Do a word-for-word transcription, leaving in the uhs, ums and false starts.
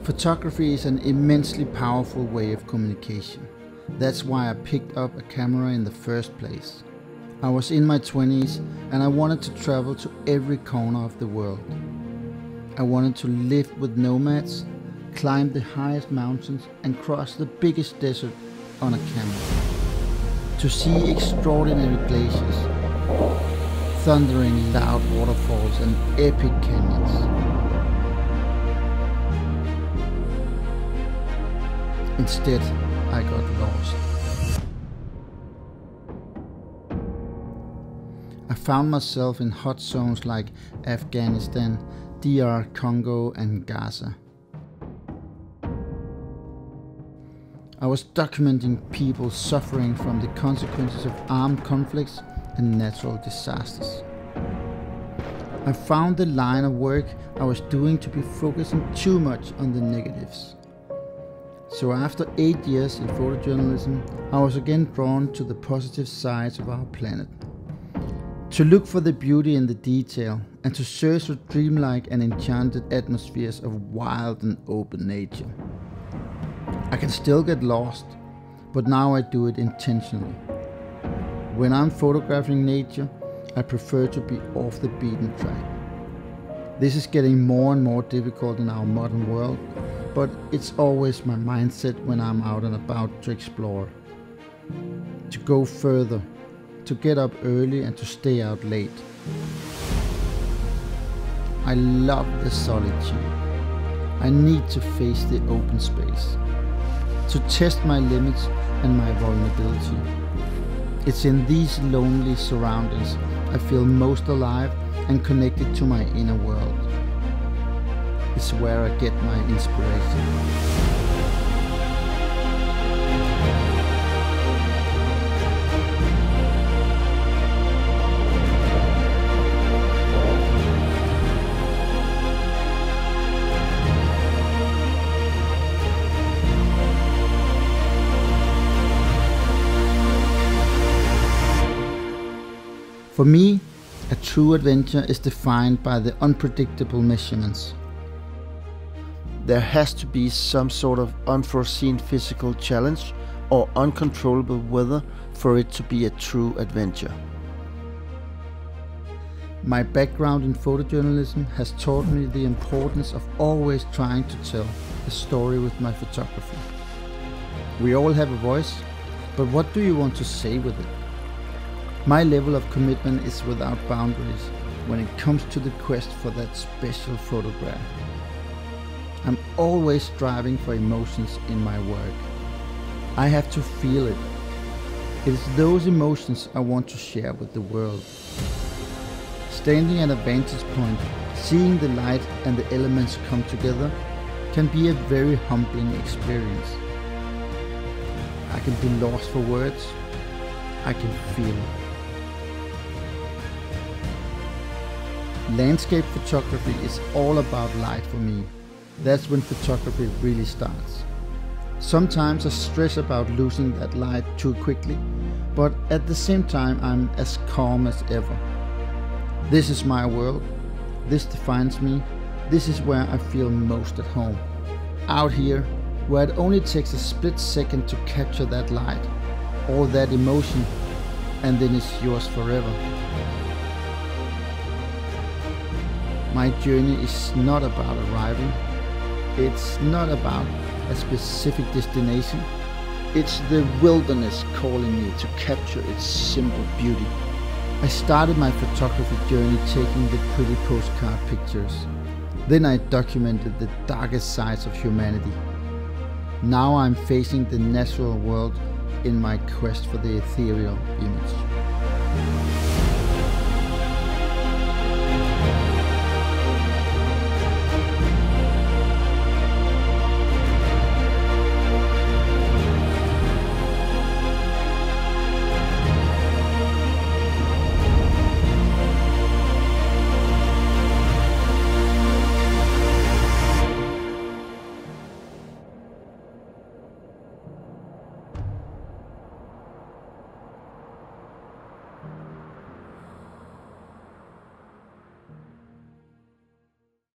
Photography is an immensely powerful way of communication. That's why I picked up a camera in the first place. I was in my twenties and I wanted to travel to every corner of the world. I wanted to live with nomads, climb the highest mountains and cross the biggest desert on a camel. To see extraordinary glaciers, thundering loud waterfalls and epic canyons. Instead, I got lost. I found myself in hot zones like Afghanistan, D R Congo and Gaza. I was documenting people suffering from the consequences of armed conflicts and natural disasters. I found the line of work I was doing to be focusing too much on the negatives. So after eight years in photojournalism, I was again drawn to the positive sides of our planet. To look for the beauty in the detail and to search for dreamlike and enchanted atmospheres of wild and open nature. I can still get lost, but now I do it intentionally. When I'm photographing nature, I prefer to be off the beaten track. This is getting more and more difficult in our modern world, but it's always my mindset when I'm out and about to explore. To go further, to get up early and to stay out late. I love the solitude. I need to face the open space. To test my limits and my vulnerability. It's in these lonely surroundings I feel most alive and connected to my inner world. It's where I get my inspiration. For me, a true adventure is defined by the unpredictable measurements. There has to be some sort of unforeseen physical challenge or uncontrollable weather for it to be a true adventure. My background in photojournalism has taught me the importance of always trying to tell a story with my photography. We all have a voice, but what do you want to say with it? My level of commitment is without boundaries when it comes to the quest for that special photograph. I'm always striving for emotions in my work. I have to feel it. It is those emotions I want to share with the world. Standing at a vantage point, seeing the light and the elements come together can be a very humbling experience. I can be lost for words. I can feel it. Landscape photography is all about light for me. That's when photography really starts. Sometimes I stress about losing that light too quickly, but at the same time I'm as calm as ever. This is my world. This defines me. This is where I feel most at home. Out here, where it only takes a split second to capture that light or that emotion, and then it's yours forever. My journey is not about arriving. It's not about a specific destination. It's the wilderness calling me to capture its simple beauty. I started my photography journey taking the pretty postcard pictures. Then I documented the darkest sides of humanity. Now I'm facing the natural world in my quest for the ethereal image.